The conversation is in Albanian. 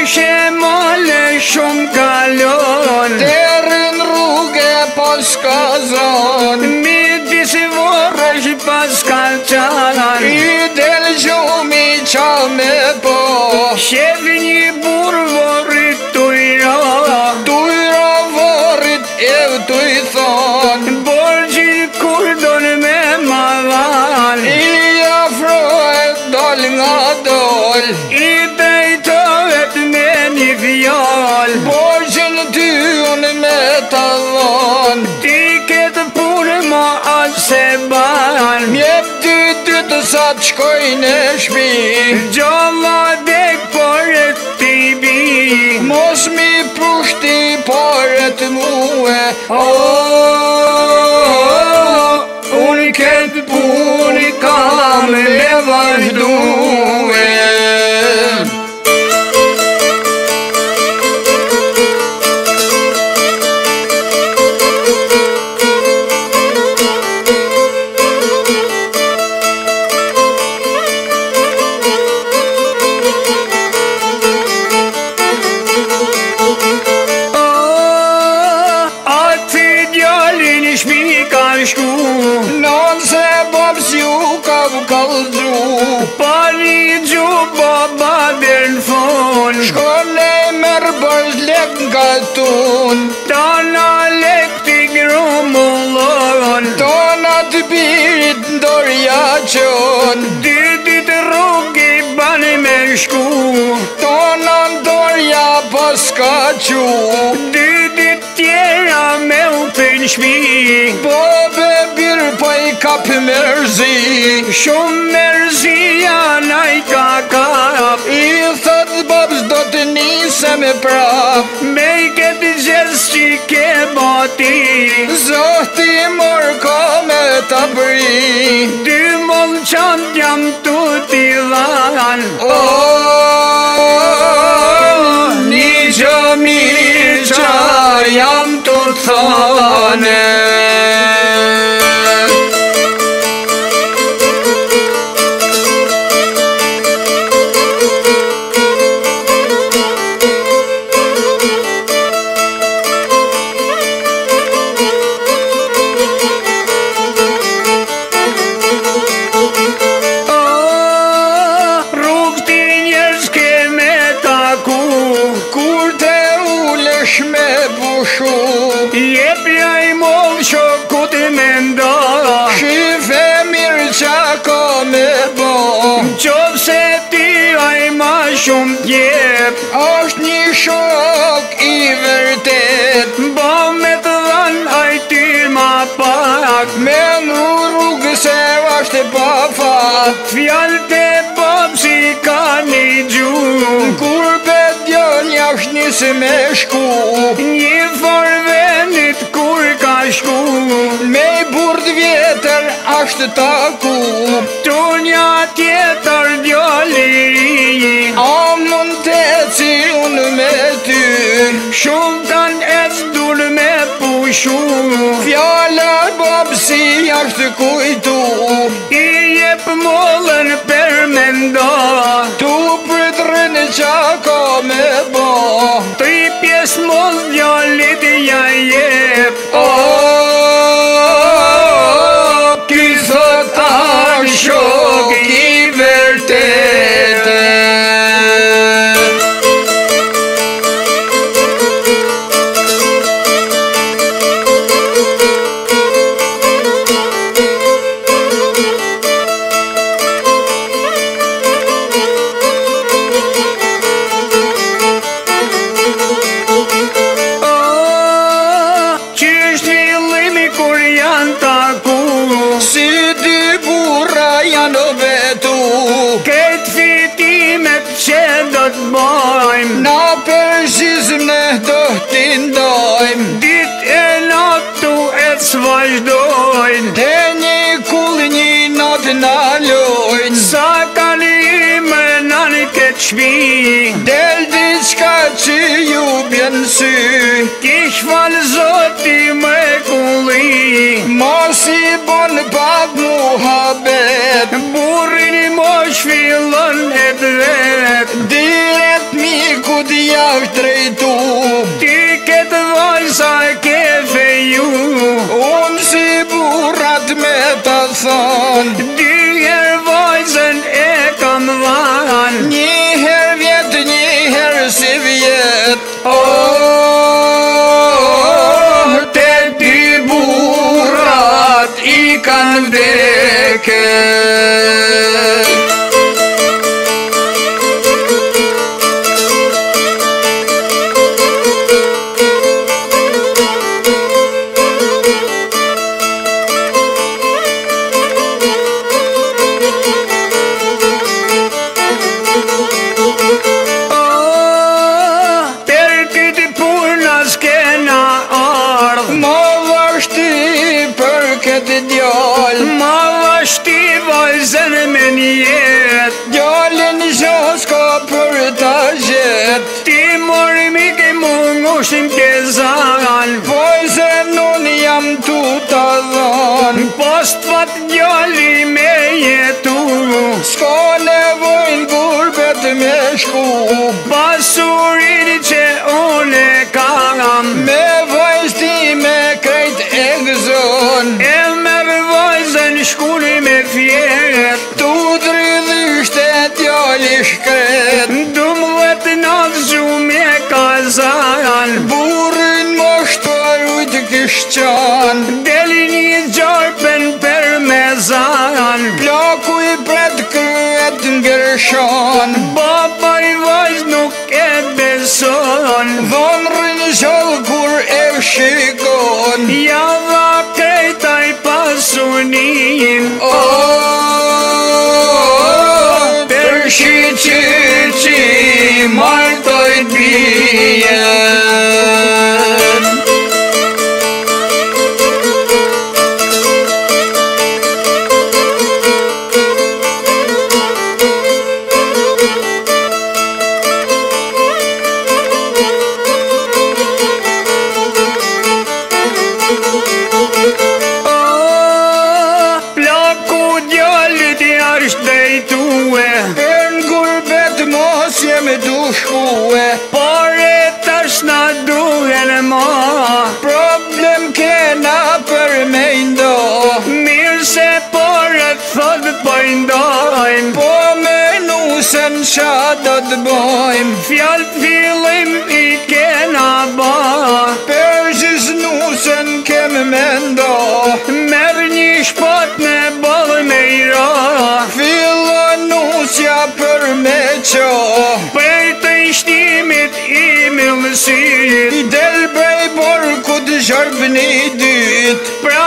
shemale shumë kalon, Derën rrugë pas ka zon, midis vorrësh pas kalçan, I del gjumi qa me po, shef një burr vorrit tujra, Tujra vorit e tuj thon, borgjin kur don me madhan, I afrohet dol nga dol, I drejtohet me një fjall, Borgjën ty unë me të dhon, ti ketë punë ma aq se ban, Mjep ty sa të shkoj në shpi, gjalla dek por e ti bi, Mos mi prushti por e të muhe, unë këtë punë kam me vazhdue. Non se babs ju ka kallëzu, Pani gju baba der në fund, Shkone merë bëz lek nga tun, tana lek t'i grumullon, Tona të birit ndorja qon, dy ditë rrugi bani me shku, Tona ndorja pas ka qu, dy ditë tjera me u për shpi, Po be birë po I kap mërzi, shumë mërzia na I ka kap, I thot babs do të nisem prap, me I këtë gjes që ke bati, Zoti mor ka me të bri, dy mol qant jam tu t'i dhan, Një gjë mirë qar jam të thane, rrug t'i njerës ke me taku, Kur te ulesh me bushu, jepja I moll shokut me nda, Shife mirë qa ka me bo, qovë se ti aj ma shumë t'jep, Ashtë një shok I vërtet, ba me të dhan aj ty ma pak, Me në rrugë se ashtë pa fat, fjallët e babsi ka një gjumë, Kur bet djën jashtë njësë me shku, një forvenit kur ka shku, Me I burd vjetër ashtë taku, tunja tjetër djalliri, A mund të ci unë me ty, shumë kanë e s'dur me pushu, Fjalla babsi ashtë kujtu, I jep mollën për me nda, Tu përdrën qa ka me bo, tri pjesë moll djallit ja jep, Ky thot a shok I vërtet, Na përshizm në do t'i ndojmë, dit e natu e s'vazhdojnë, Te një kull një natë na lojnë, sa kalime në një këtë shpi, Del diçka që ju bjen sy, kish falë zoti me kulli, Mos I bon pak muhabet, burrin I mosh fillon e dret, Direkt mi ku thon. Dyher vajzën e kam dhan. Njëher vjet, njëher si vjet. Te dy burrat I kanë vdekë. Ma vashti vajzën me njet. Djalin gjas ka për ta gjet. Ti mori mi ke mungushin ke zan. Vajzën unë jam tu ta dhan. Post fat djali me jetu. S'ka nevojnë gurbet me shku. Pasurin që une kam. Me vajz ti me krejt e gëzon. E merë vajzën shkuni me fjet. Tu dridhisht e djali shkret. 12 natë gjume kazan. Burin moshtuar ujt kisht qan. Deli një gjarpen për me zan. Plaku I pret kryet ngërshon. Baba I vajz nuk e beson. Dhonrin gjall kur e shikon. Ja dha krejta I pasunin. Përshi që martoj t'bijen. Plaku djallit I është dejtue. Në gurbet mos jem du shkue. Pare tash na duhen ma. Problem kena për me ndo. Mirë se pare thot pëjndojmë. Po me nusën qa do t'bojmë. Fjall fillim I kena ba. Përgjës nusën kem me ndo. Merë një shpat me ballë me I ra. Fillon nusja për me qo. Prej të ishtimit I milësit. I del brej borku të zhërb një dyt. Pra